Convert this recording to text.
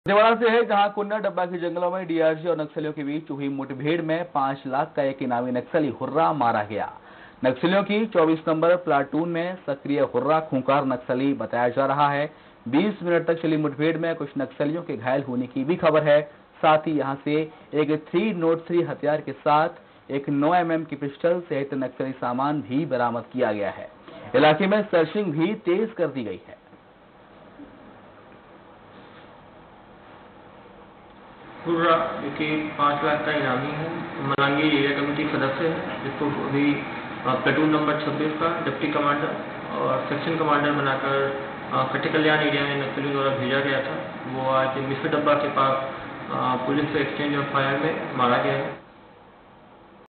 दंतेवाड़ा से है, जहां कुन्ना डब्बा के जंगलों में डीआरजी और नक्सलियों के बीच हुई मुठभेड़ में 5 लाख का एक इनामी नक्सली हुर्रा मारा गया। नक्सलियों की 24 नंबर प्लाटून में सक्रिय हुर्रा खूंखार नक्सली बताया जा रहा है। 20 मिनट तक चली मुठभेड़ में कुछ नक्सलियों के घायल होने की भी खबर है। साथ ही यहां से एक 303 हथियार के साथ एक 9 mm की पिस्टल सहित नक्सली सामान भी बरामद किया गया है। इलाके में सर्चिंग भी तेज कर दी गई है। हुर्रा जो कि 5 लाख का इनामी है, मनांगी एरिया कमेटी सदस्य है, जिसको अभी प्लेटून नंबर 26 का डिप्टी कमांडर और सेक्शन कमांडर बनाकर कट्टे कल्याण एरिया में नक्सलियों द्वारा भेजा गया था। वो आज मिश्र डब्बा के पास पुलिस से एक्सचेंज ऑफ फायर में मारा गया है।